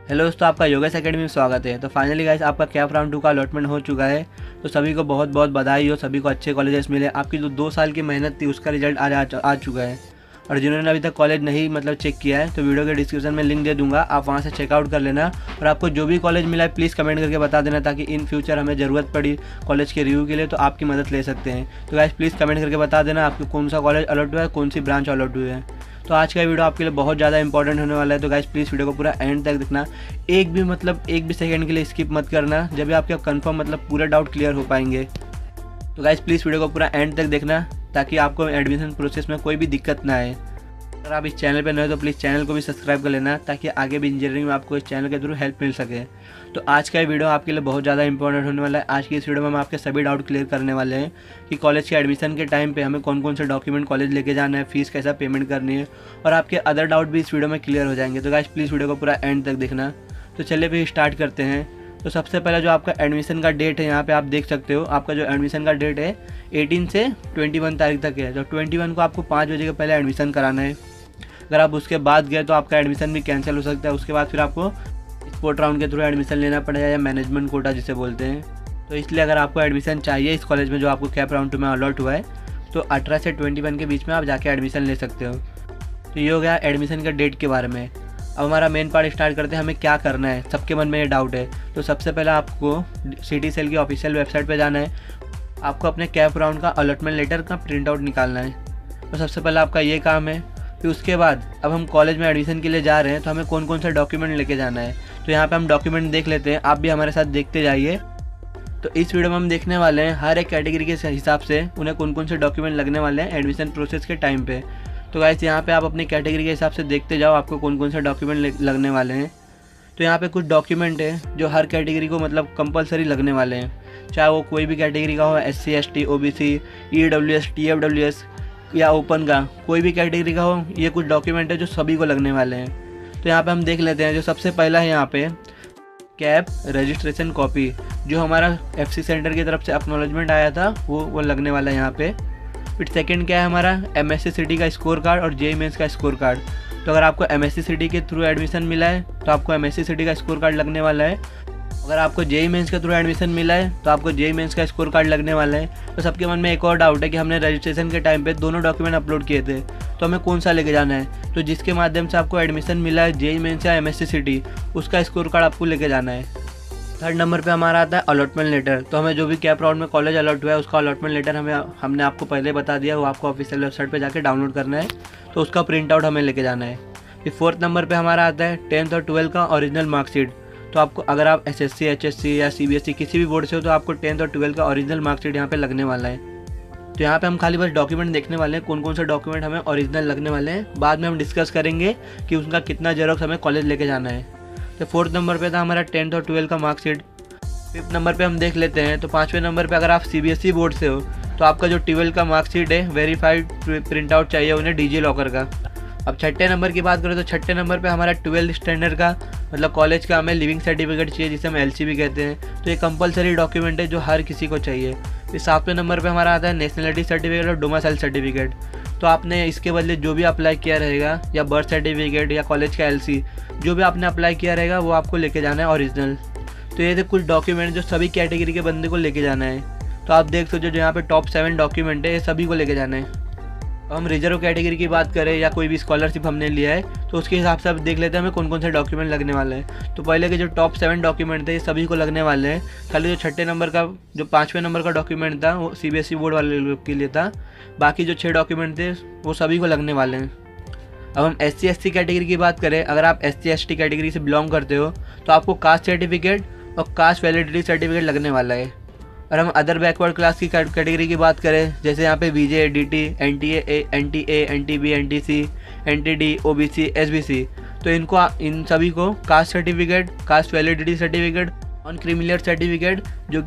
Hello दोस्तों, आपका Yogesh academy में स्वागत है। तो फाइनली गाइस आपका कैप राउंड 2 का अलॉटमेंट हो चुका है। तो सभी को बहुत बहुत बधाई हो, सभी को अच्छे कॉलेजेस मिले। आपकी जो 2 साल की मेहनत थी उसका रिजल्ट आ चुका है। और जिन्होंने अभी तक कॉलेज नहीं चेक किया है तो वीडियो के डिस्क्रिप्शन में लिंक दे दूंगा, आप वहाँ से चेकआउट कर लेना। और आपको जो भी कॉलेज मिला है प्लीज़ कमेंट करके बता देना, ताकि इन फ्यूचर हमें ज़रूरत पड़ी कॉलेज के रिव्यू के लिए तो आपकी मदद ले सकते हैं। तो गाइस प्लीज़ कमेंट करके बता देना आपको कौन सा कॉलेज अलॉट हुआ है, कौन सी ब्रांच अलॉट हुई है। तो आज का वीडियो आपके लिए बहुत ज़्यादा इंपॉर्टेंट होने वाला है। तो गाइस प्लीज़ वीडियो को पूरा एंड तक देखना, एक भी सेकंड के लिए स्किप मत करना, जब भी आपके कंफर्म पूरा डाउट क्लियर हो पाएंगे। तो गाइस प्लीज़ वीडियो को पूरा एंड तक देखना ताकि आपको एडमिशन प्रोसेस में कोई भी दिक्कत ना आए। अगर आप इस चैनल पर नए हो तो प्लीज़ चैनल को भी सब्सक्राइब कर लेना, ताकि आगे भी इंजीनियरिंग में आपको इस चैनल के थ्रू हेल्प मिल सके। तो आज का वीडियो आपके लिए बहुत ज़्यादा इंपॉर्टेंट होने वाला है। आज की इस वीडियो में हम आपके सभी डाउट क्लियर करने वाले हैं कि कॉलेज के एडमिशन के टाइम पे हमें कौन कौन से डॉक्यूमेंट कॉलेज लेके जाना है, फीस कैसा पेमेंट करनी है, और आपके अदर डाउट भी इस वीडियो में क्लियर हो जाएंगे। तो गाइस प्लीज़ वीडियो को पूरा एंड तक देखना। तो चलिए फिर स्टार्ट करते हैं। तो सबसे पहले जो आपका एडमिशन का डेट है, यहाँ पे आप देख सकते हो आपका जो एडमिशन का डेट है 18 से 21 तारीख तक है। तो 21 को आपको 5 बजे के पहले एडमिशन कराना है। अगर आप उसके बाद गए तो आपका एडमिशन भी कैंसिल हो सकता है। उसके बाद फिर आपको स्पोर्ट राउंड के थ्रू एडमिशन लेना पड़ेगा, या मैनेजमेंट कोटा जिसे बोलते हैं। तो इसलिए अगर आपको एडमिशन चाहिए इस कॉलेज में जो आपको कैप राउंड 2 में अलॉट हुआ है, तो 18 से 21 के बीच में आप जाके एडमिशन ले सकते हो। तो ये हो गया एडमिशन का डेट के बारे में। अब हमारा मेन पार्ट स्टार्ट करते हैं, हमें क्या करना है। सबके मन में ये डाउट है। तो सबसे पहले आपको सिटी सेल की ऑफिशियल वेबसाइट पर जाना है। आपको अपने कैप राउंड का अलॉटमेंट लेटर का प्रिंट आउट निकालना है। तो सबसे पहले आपका ये काम है। फिर उसके बाद अब हम कॉलेज में एडमिशन के लिए जा रहे हैं, तो हमें कौन कौन सा डॉक्यूमेंट लेके जाना है। तो यहाँ पे हम डॉक्यूमेंट देख लेते हैं, आप भी हमारे साथ देखते जाइए। तो इस वीडियो में हम देखने वाले हैं हर एक कैटेगरी के हिसाब से उन्हें कौन कौन से डॉक्यूमेंट लगने वाले हैं एडमिशन प्रोसेस के टाइम पे। तो गाइस यहाँ पे आप अपनी कैटेगरी के हिसाब से देखते जाओ आपको कौन कौन से डॉक्यूमेंट लगने वाले हैं। तो यहाँ पे कुछ डॉक्यूमेंट है जो हर कैटेगरी को कंपलसरी लगने वाले हैं, चाहे वो कोई भी कैटेगरी का हो, SC ST OBC EWS TFWS या ओपन का, कोई भी कैटेगरी का हो। ये कुछ डॉक्यूमेंट है जो सभी को लगने वाले हैं। तो यहाँ पे हम देख लेते हैं। जो सबसे पहला है यहाँ पे कैप रजिस्ट्रेशन कॉपी, जो हमारा FC सेंटर की तरफ से एक्नॉलेजमेंट आया था वो लगने वाला है यहाँ पे। फिर सेकंड क्या है हमारा MSc सिटी का स्कोर कार्ड और JEE मेंस का स्कोर कार्ड। तो अगर आपको MSc सिटी के थ्रू एडमिशन मिला है तो आपको MSc सिटी का स्कोर कार्ड लगने वाला है। अगर आपको JEE मेंस के थ्रू एडमिशन मिला है तो आपको JEE मेंस का स्कोर कार्ड लगने वाला है। तो सबके मन में एक और डाउट है कि हमने रजिस्ट्रेशन के टाइम पे दोनों डॉक्यूमेंट अपलोड किए थे, तो हमें कौन सा लेके जाना है। तो जिसके माध्यम से आपको एडमिशन मिला है JEE मेंस या MSc सिटी, उसका स्कोर कार्ड आपको लेके जाना है। थर्ड नंबर पे हमारा आता है अलॉटमेंट लेटर। तो हमें जो भी कैप राउंड में कॉलेज अलॉट हुआ है उसका अलॉटमेंट लेटर हमने आपको पहले बता दिया, वो आपको ऑफिशियल वेबसाइट पर जाकर डाउनलोड करना है। तो उसका प्रिंट आउट हमें लेके जाना है। फिर फोर्थ नंबर पर हमारा आता है 10th और 12th का ओरिजिनल मार्कशीट। तो आपको अगर आप SSC HSC या CBSE किसी भी बोर्ड से हो तो आपको 10th और 12th का ओरिजिनल मार्कशीट यहाँ पे लगने वाला है। तो यहाँ पे हम खाली बस डॉक्यूमेंट देखने वाले हैं, कौन कौन से डॉक्यूमेंट हमें ओरिजिनल लगने वाले हैं। बाद में हम डिस्कस करेंगे कि उसका कितना जेरोक्स हमें कॉलेज लेके जाना है। तो फोर्थ नंबर पे था हमारा 10th और 12th का मार्कशीट। फिफ्थ नंबर पे हम देख लेते हैं। तो पाँचवें नंबर पे अगर आप CBSE बोर्ड से हो तो आपका जो 12th का मार्कशीट है वेरीफाइड प्रिंट आउट चाहिए उन्हें डिजी लॉकर का। अब छठे नंबर की बात करें तो छठे नंबर पे हमारा 12th स्टैंडर्ड का कॉलेज का हमें लिविंग सर्टिफिकेट चाहिए, जिसे हम LC भी कहते हैं। तो ये कंपलसरी डॉक्यूमेंट है जो हर किसी को चाहिए। फिर सातवें नंबर पे हमारा आता है नेशनलिटी सर्टिफिकेट और डोमिसाइल सर्टिफिकेट। तो आपने इसके बदले जो भी अप्लाई किया रहेगा, या बर्थ सर्टिफिकेट या कॉलेज का LC, जो भी आपने अप्लाई किया रहेगा वो आपको लेके जाना है ओरिजिनल। तो ये थे कुछ डॉक्यूमेंट जो सभी कैटेगरी के बंदे को लेके जाना है। तो आप देख सकते हो जो यहाँ पे टॉप 7 डॉक्यूमेंट है ये सभी को लेके जाना है। हम रिजर्व कैटेगरी की बात करें या कोई भी स्कॉलरशिप हमने लिया है तो उसके हिसाब से आप देख लेते हैं हमें कौन कौन से डॉक्यूमेंट लगने वाले हैं। तो पहले के जो टॉप 7 डॉक्यूमेंट थे ये सभी को लगने वाले हैं। खाली जो छठे नंबर का जो 5वें नंबर का डॉक्यूमेंट था वो CBSE बोर्ड वाले लोग के लिए था। बाकी जो 6 डॉक्यूमेंट थे वो सभी को लगने वाले हैं। अब हम SC ST कैटेगरी की बात करें, अगर आप SC ST कैटेगरी से बिलोंग करते हो तो आपको कास्ट सर्टिफिकेट और कास्ट वैलिडिटी सर्टिफिकेट लगने वाला है। और हम अदर बैकवर्ड क्लास की कैटेगरी की बात करें, जैसे यहाँ पे BJ DT NTA NTA NTB NTC NTD OBC SBC, तो इन सभी को caste certificate, caste validity certificate और क्रिमिनल सर्टिफिकेट जो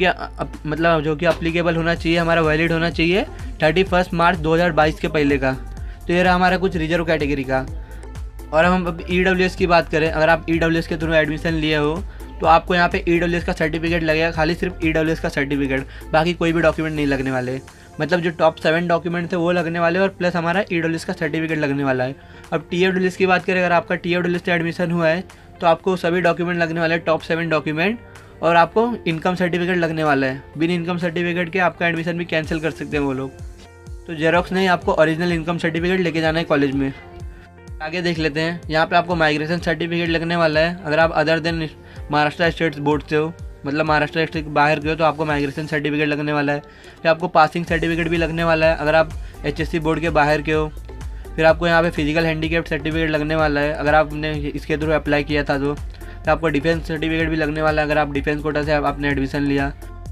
कि अप्लीकेबल होना चाहिए, हमारा वैलिड होना चाहिए 31 मार्च 2022 के पहले का। तो ये रहा हमारा कुछ रिजर्व कैटेगरी का। और हम अब EWS की बात करें, अगर आप EWS के थ्रू एडमिशन लिए हो तो आपको यहाँ पे EWS का सर्टिफिकेट लगेगा, खाली सिर्फ EWS का सर्टिफिकेट, बाकी कोई भी डॉक्यूमेंट नहीं लगने वाले। मतलब जो टॉप 7 डॉक्यूमेंट थे वो लगने वाले और प्लस हमारा ईडब्ल्यूएस का सर्टिफिकेट लगने वाला है। अब टीएफडब्ल्यूएस की बात करें, अगर आपका टीएफडब्ल्यूएस से एडमिशन हुआ है तो आपको सभी डॉक्यूमेंट लगने वाले हैं, टॉप 7 डॉक्यूमेंट, और आपको इनकम सर्टिफिकेट लगने वाला है। बिना इनकम सर्टिफिकेट के आपका एडमिशन भी कैंसिल कर सकते हैं वो लोग। तो जेरोक्स नहीं, आपको ओरिजिनल इनकम सर्टिफिकेट लेके जाना है कॉलेज में। आगे देख लेते हैं, यहाँ पे आपको माइग्रेशन सर्टिफिकेट लगने वाला है। अगर आप other than Maharashtra state board से हो, मतलब महाराष्ट्र स्टेट बाहर के हो, तो आपको माइग्रेशन सर्टिफिकेट लगने वाला है। फिर आपको पासिंग सर्टिफिकेट भी लगने वाला है अगर आप HSC बोर्ड के बाहर के हो। फिर आपको यहाँ पे फिजिकल हैंडीकैप्ड सर्टिफिकेट लगने वाला है अगर आपने इसके थ्रू अप्लाई किया था तो। फिर आपको डिफेंस सर्टिफिकेट भी लगने वाला है अगर आप डिफेंस कोटा से आपने एडमिशन लिया।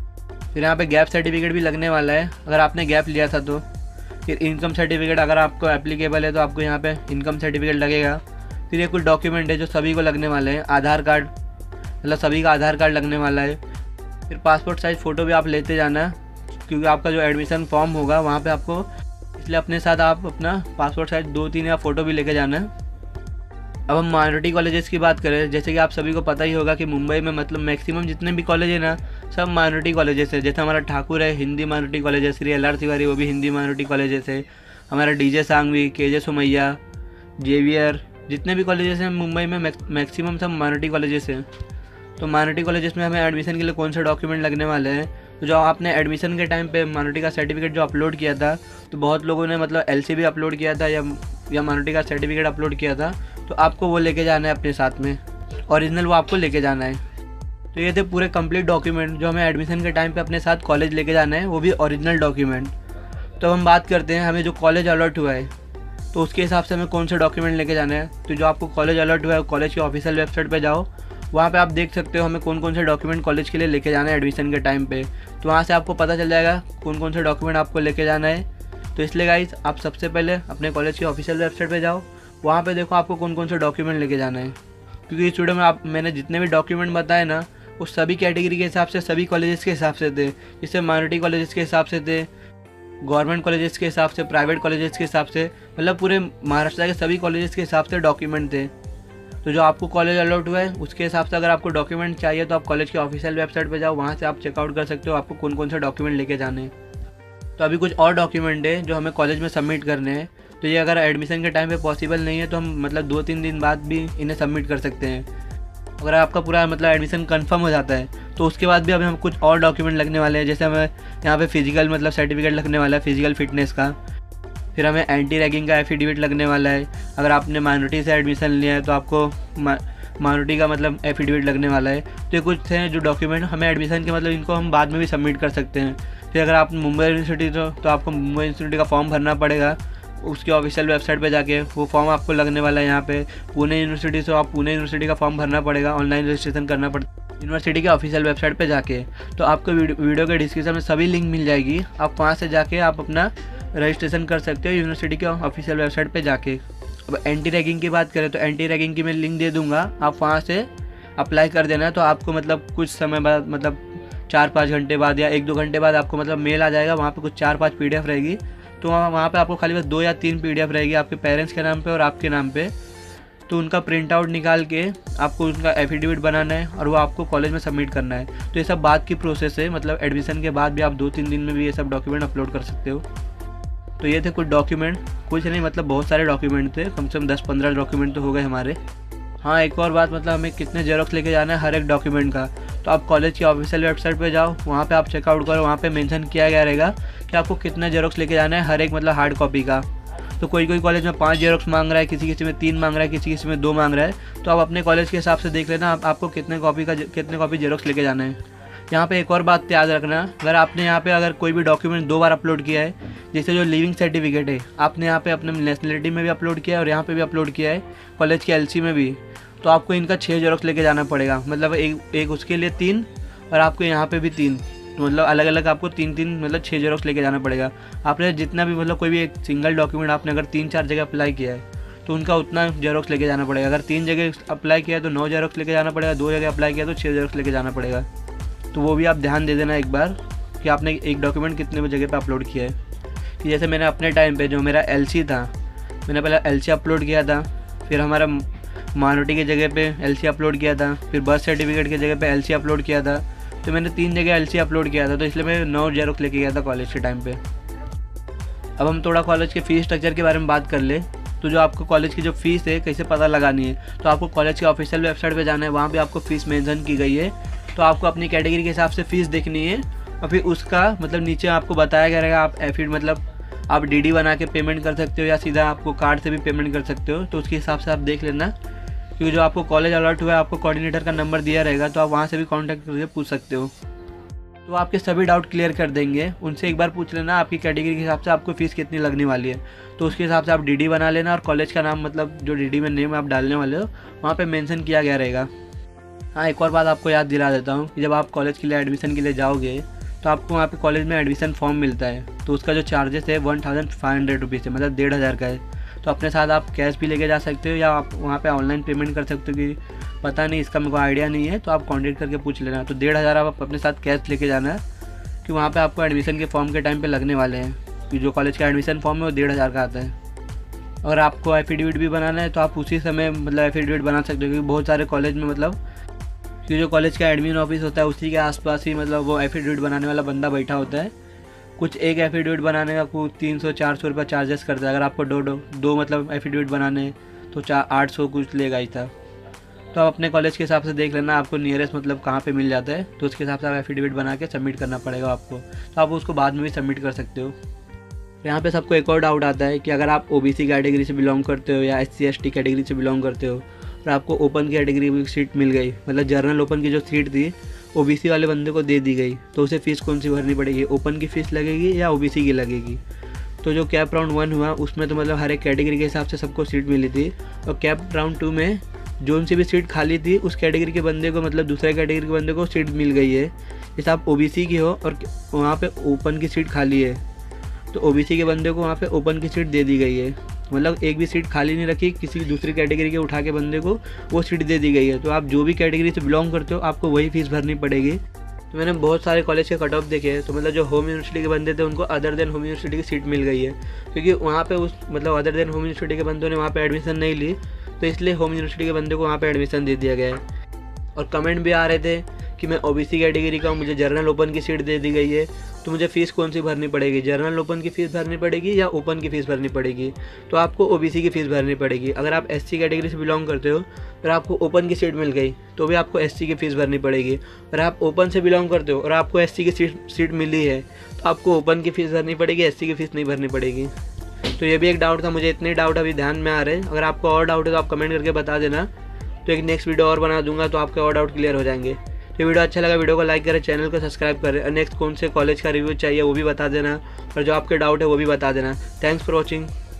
फिर यहाँ पे गैप सर्टिफिकेट भी लगने वाला है अगर आपने गैप लिया था तो। फिर इनकम सर्टिफिकेट अगर आपको एप्लीकेबल है तो आपको यहाँ पे इनकम सर्टिफिकेट लगेगा। फिर ये कुछ डॉक्यूमेंट है जो सभी को लगने वाले हैं। आधार कार्ड, मतलब सभी का आधार कार्ड लगने वाला है। फिर पासपोर्ट साइज़ फ़ोटो भी आप लेते जाना, क्योंकि आपका जो एडमिशन फॉर्म होगा वहाँ पे आपको, इसलिए अपने साथ आप अपना पासपोर्ट साइज़ 2-3 या फ़ोटो भी लेके जाना है। अब हम माइनॉरिटी कॉलेजेस की बात करें, जैसे कि आप सभी को पता ही होगा कि मुंबई में मतलब मैक्सिमम जितने भी कॉलेज है ना, सब माइनॉरिटी कॉलेजेस है। जैसे हमारा ठाकुर है, हिंदी माइनॉरिटी कॉलेज है। श्री LR तिवारी, वो भी हिंदी माइनॉरिटी कॉलेजेस है। हमारा DJ Sanghvi, KJ Somaiya, Xavier, जितने भी कॉलेजेस हैं मुंबई में मैक्सिमम सब माइनॉरिटी कॉलेजेस हैं। तो माइनॉरिटी कॉलेजेस में हमें एडमिशन के लिए कौन से डॉक्यूमेंट लगने वाले हैं, तो जो आपने एडमिशन के टाइम पे माइनॉरिटी का सर्टिफिकेट जो अपलोड किया था, तो बहुत लोगों ने मतलब LC भी अपलोड किया था या माइनॉरिटी का सर्टिफिकेट अपलोड किया था, तो आपको वो लेके जाना है अपने साथ में, ओरिजिनल वो आपको लेके जाना है। तो ये थे पूरे कंप्लीट डॉक्यूमेंट जो हमें एडमिशन के टाइम पे अपने साथ कॉलेज लेके जाना है, वो भी ओरिजिनल डॉक्यूमेंट। तो हम बात करते हैं हमें जो कॉलेज अलॉट हुआ है तो उसके हिसाब से हमें कौन से डॉक्यूमेंट लेके जाना है। तो जो आपको कॉलेज अलॉट हुआ है, कॉलेज की ऑफिशियल वेबसाइट पे जाओ, वहाँ पे आप देख सकते हो हमें कौन कौन से डॉक्यूमेंट कॉलेज के लिए लेके जाना है एडमिशन के टाइम पे। तो वहाँ से आपको पता चल जाएगा कौन कौन से डॉक्यूमेंट आपको लेके जाना है। तो इसलिए गाइस, आप सबसे पहले अपने कॉलेज की ऑफिशियल वेबसाइट पे जाओ, वहाँ पे देखो आपको कौन कौन से डॉक्यूमेंट लेके जाना है। क्योंकि इस वीडियो में मैंने जितने भी डॉक्यूमेंट बताए ना, वो सभी कैटेगरी के हिसाब से, सभी कॉलेजेस के हिसाब से थे। जैसे माइनॉरिटी कॉलेजेस के हिसाब से थे, गवर्नमेंट कॉलेजेस के हिसाब से, प्राइवेट कॉलेजेस के हिसाब से, मतलब पूरे महाराष्ट्र के सभी कॉलेजेस के हिसाब से डॉक्यूमेंट थे। तो जो आपको कॉलेज अलॉट हुआ है उसके हिसाब से अगर आपको डॉक्यूमेंट चाहिए तो आप कॉलेज के ऑफिशियल वेबसाइट पे जाओ, वहाँ से आप चेकआउट कर सकते हो आपको कौन कौन से डॉक्यूमेंट लेके जाने हैं। तो अभी कुछ और डॉक्यूमेंट है जो हमें कॉलेज में सबमिट करने हैं। तो ये अगर एडमिशन के टाइम पे पॉसिबल नहीं है तो हम मतलब 2-3 दिन बाद भी इन्हें सबमिट कर सकते हैं। अगर आपका पूरा मतलब एडमिशन कंफर्म हो जाता है तो उसके बाद भी अभी हम कुछ और डॉक्यूमेंट लगने वाले हैं। जैसे हमें यहाँ पे फिजिकल मतलब सर्टिफिकेट लगने वाला है, फिजिकल फिटनेस का। फिर हमें एंटी रैगिंग का एफिडेविट लगने वाला है। अगर आपने माइनॉरिटी से एडमिशन लिया है तो आपको माइनॉरिटी का मतलब एफिडेविट लगने वाला है। तो ये कुछ हैं जो डॉक्यूमेंट हमें एडमिशन के मतलब इनको हम बाद में भी सबमिट कर सकते हैं। फिर अगर आप मुंबई यूनिवर्सिटी तो आपको मुंबई यूनिवर्सिटी का फॉर्म भरना पड़ेगा, उसकी ऑफिशियल वेबसाइट पे जाके वो फॉर्म आपको लगने वाला है। यहाँ पे पुणे यूनिवर्सिटी से आप पुणे यूनिवर्सिटी का फॉर्म भरना पड़ेगा, ऑनलाइन रजिस्ट्रेशन करना पड़ता है यूनिवर्सिटी के ऑफिशियल वेबसाइट पे जाके। तो आपको वीडियो के डिस्क्रिप्शन में सभी लिंक मिल जाएगी, आप वहाँ से जाके आप अपना रजिस्ट्रेशन कर सकते हो यूनिवर्सिटी के ऑफिशियल वेबसाइट पे जाके। अब एंटी रैगिंग की बात करें तो एंटी रैगिंग की मैं लिंक दे दूँगा, आप वहाँ से अप्लाई कर देना। तो आपको मतलब कुछ समय बाद, मतलब 4-5 घंटे बाद या 1-2 घंटे बाद आपको मतलब मेल आ जाएगा। वहाँ पे कुछ 4-5 PDF रहेगी। तो वहाँ पे आपको खाली बस 2 या 3 PDF रहेगी आपके पेरेंट्स के नाम पे और आपके नाम पे। तो उनका प्रिंट आउट निकाल के आपको उनका एफिडेविट बनाना है और वो आपको कॉलेज में सबमिट करना है। तो ये सब बाद की प्रोसेस है, मतलब एडमिशन के बाद भी आप 2-3 दिन में भी ये सब डॉक्यूमेंट अपलोड कर सकते हो। तो ये थे कुछ डॉक्यूमेंट, कुछ नहीं मतलब बहुत सारे डॉक्यूमेंट थे, कम से कम 10-15 डॉक्यूमेंट तो हो गए हमारे। हाँ, एक और बात, मतलब हमें कितने जेरोक्स लेके जाना है हर एक डॉक्यूमेंट का। तो आप कॉलेज की ऑफिशियल वेबसाइट पे जाओ, वहाँ पे आप चेकआउट करो, वहाँ पे मेंशन किया गया रहेगा कि आपको कितने जेरोक्स लेके जाना है हर एक मतलब हार्ड कॉपी का। तो कोई कॉलेज में 5 जेरोक्स मांग रहा है, किसी में 3 मांग रहा है, किसी में 2 मांग रहा है। तो आप अपने कॉलेज के हिसाब से देख लेना आपको कितने कॉपी जेरोक्स लेके जाना है। यहाँ पे एक और बात याद रखना, अगर आपने यहाँ पे अगर कोई भी डॉक्यूमेंट 2 बार अपलोड किया है, जैसे जो लिविंग सर्टिफिकेट है आपने यहाँ पे अपने नेशनलिटी में भी अपलोड किया है और यहाँ पे भी अपलोड किया है, कॉलेज के LC में भी, तो आपको इनका 6 जेरोक्स लेके जाना पड़ेगा। मतलब एक उसके लिए 3 और आपको यहाँ पे भी 3, तो मतलब अलग अलग आपको 3-3 मतलब 6 जेरोक्स लेके जाना पड़ेगा। आपने जितना भी मतलब कोई भी एक सिंगल डॉक्यूमेंट आपने अगर 3-4 जगह अप्लाई किया है तो उनका उतना जेरोक्स लेके जाना पड़ेगा। अगर 3 जगह अप्लाई किया है तो 9 जेरोक्स लेके जाना पड़ेगा, 2 जगह अप्लाई किया तो 6 जेरोक्स लेके जाना पड़ेगा। तो वो भी आप ध्यान दे देना एक बार कि आपने एक डॉक्यूमेंट कितने जगह पे अपलोड किया है। कि जैसे मैंने अपने टाइम पे जो मेरा LC था, मैंने पहले LC अपलोड किया था, फिर हमारा माइनॉरिटी की जगह पे LC अपलोड किया था, फिर बर्थ सर्टिफिकेट की जगह पे LC अपलोड किया था। तो मैंने 3 जगह LC अपलोड किया था, तो इसलिए मैं 9 जेरोक्स लेके गया था कॉलेज के टाइम पे। अब हम थोड़ा कॉलेज के फ़ीस स्ट्रक्चर के बारे में बात कर ले। तो जो आपको कॉलेज की जो फ़ीस है कैसे पता लगानी है, तो आपको कॉलेज के ऑफिशियल वेबसाइट पे जाना है, वहाँ पे आपको फ़ीस मेंशन की गई है। तो आपको अपनी कैटेगरी के हिसाब से फ़ीस देखनी है और फिर उसका मतलब नीचे आपको बताया गया रहेगा। आप फिर मतलब आप डीडी बना के पेमेंट कर सकते हो या सीधा आपको कार्ड से भी पेमेंट कर सकते हो। तो उसके हिसाब से आप देख लेना, क्योंकि जो आपको कॉलेज अलॉट हुआ है आपको कोऑर्डिनेटर का नंबर दिया रहेगा, तो आप वहाँ से भी कॉन्टैक्ट करके पूछ सकते हो। तो आपके सभी डाउट क्लियर कर देंगे। उनसे एक बार पूछ लेना आपकी कैटेगरी के हिसाब से आपको फ़ीस कितनी लगने वाली है, तो उसके हिसाब से आप डीडी बना लेना और कॉलेज का नाम मतलब जो डीडी में नेम आप डालने वाले हो वहाँ पे मेंशन किया गया रहेगा। हाँ, एक और बात आपको याद दिला देता हूँ कि जब आप कॉलेज के लिए एडमिशन के लिए जाओगे तो आपको वहाँ पे कॉलेज में एडमिशन फॉर्म मिलता है। तो उसका जो चार्जेस है 1500 रुपीज़ है, मतलब 1500 का है। तो अपने साथ आप कैश भी लेके जा सकते हो या आप वहाँ पे ऑनलाइन पेमेंट कर सकते हो, कि पता नहीं, इसका मेरे को आइडिया नहीं है, तो आप कॉन्टेक्ट करके पूछ लेना। तो 1500 आप अपने साथ कैश लेके जाना है, कि वहाँ पे आपको एडमिशन के फॉर्म के टाइम पे लगने वाले हैं, कि जो कॉलेज का एडमिशन फॉर्म है वो 1500 का आता है। अगर आपको एफिडेविट भी बनाना है तो आप उसी समय मतलब एफिडेविट बना सकते हो, क्योंकि बहुत सारे कॉलेज में मतलब कि जो कॉलेज का एडमिन ऑफिस होता है उसी के आसपास ही मतलब वो एफिडेविट बनाने वाला बंदा बैठा होता है। कुछ एक एफिडेविट बनाने का कुछ 300-400 रुपये चार्जेस करता है। अगर आपको दो मतलब एफिडेविट बनाने तो 800 कुछ लेगा ही था। तो आप अपने कॉलेज के हिसाब से देख लेना आपको नियरेस्ट मतलब कहाँ पे मिल जाता है, तो उसके हिसाब से आप एफिडेविट बना के सबमिट करना पड़ेगा आपको। तो आप उसको बाद में भी सबमिट कर सकते हो। यहाँ पे सबको एक और डाउट आता है कि अगर आप ओबीसी कैटेगरी से बिलोंग करते हो या SC/ST कैटेगरी से बिलोंग करते हो और आपको ओपन कैटेगरी की सीट मिल गई, मतलब जनरल ओपन की जो सीट थी ओबीसी वाले बंदे को दे दी गई, तो उसे फ़ीस कौन सी भरनी पड़ेगी, ओपन की फ़ीस लगेगी या ओबीसी की लगेगी। तो जो कैप राउंड 1 हुआ उसमें तो मतलब हर एक कैटेगरी के हिसाब से सबको सीट मिली थी, और कैप राउंड 2 में जोन सी भी सीट खाली थी उस कैटेगरी के बंदे को मतलब दूसरे कैटेगरी के बंदे को सीट मिल गई है। जैसे आप ओबीसी की हो और वहाँ पे ओपन की सीट खाली है, तो ओबीसी के बंदे को वहाँ पे ओपन की सीट दे दी गई है, मतलब एक भी सीट खाली नहीं रखी, किसी दूसरी कैटेगरी के उठा के बंदे को वो सीट दे दी गई है। तो आप जो भी कैटेगरी से बिलोंग करते हो आपको वही फीस भरनी पड़ेगी। तो मैंने बहुत सारे कॉलेज के कट ऑफ देखे हैं, तो मतलब जो होम यूनिवर्सिटी के बंदे थे उनको अदर देन होम यूनिवर्सिटी की सीट मिल गई है, क्योंकि वहाँ पे उस मतलब अदर देन होम यूनिवर्सिटी के बंदों ने वहाँ पे एडमिशन नहीं ली, तो इसलिए होम यूनिवर्सिटी के बंदे को वहाँ पे एडमिशन दे दिया गया है। और कमेंट भी आ रहे थे कि मैं ओबीसी कैटेगरी का हूँ, मुझे जनरल ओपन की सीट दे दी गई है, तो मुझे फ़ीस कौन सी भरनी पड़ेगी, जनरल ओपन की फ़ीस भरनी पड़ेगी या ओपन की फ़ीस भरनी पड़ेगी। तो आपको ओबीसी की फ़ीस भरनी पड़ेगी। अगर आप एससी कैटेगरी से बिलोंग करते हो और आपको ओपन की सीट मिल गई तो भी आपको एससी की फ़ीस भरनी पड़ेगी। और आप ओपन से बिलोंग करते हो और आपको एससी की सीट मिली है तो आपको ओपन की फ़ीस भरनी पड़ेगी, एससी की फ़ीस नहीं भरनी पड़ेगी। तो ये भी एक डाउट था, मुझे इतने डाउट अभी ध्यान में आ रहे हैं। अगर आपको और डाउट है तो आप कमेंट करके बता देना, तो एक नेक्स्ट वीडियो और बना दूंगा तो आपके और डाउट क्लियर हो जाएंगे। तो वीडियो अच्छा लगा वीडियो को लाइक करें, चैनल को सब्सक्राइब करें, और नेक्स्ट कौन से कॉलेज का रिव्यू चाहिए वो भी बता देना, और जो आपके डाउट है वो भी बता देना। Thanks for watching.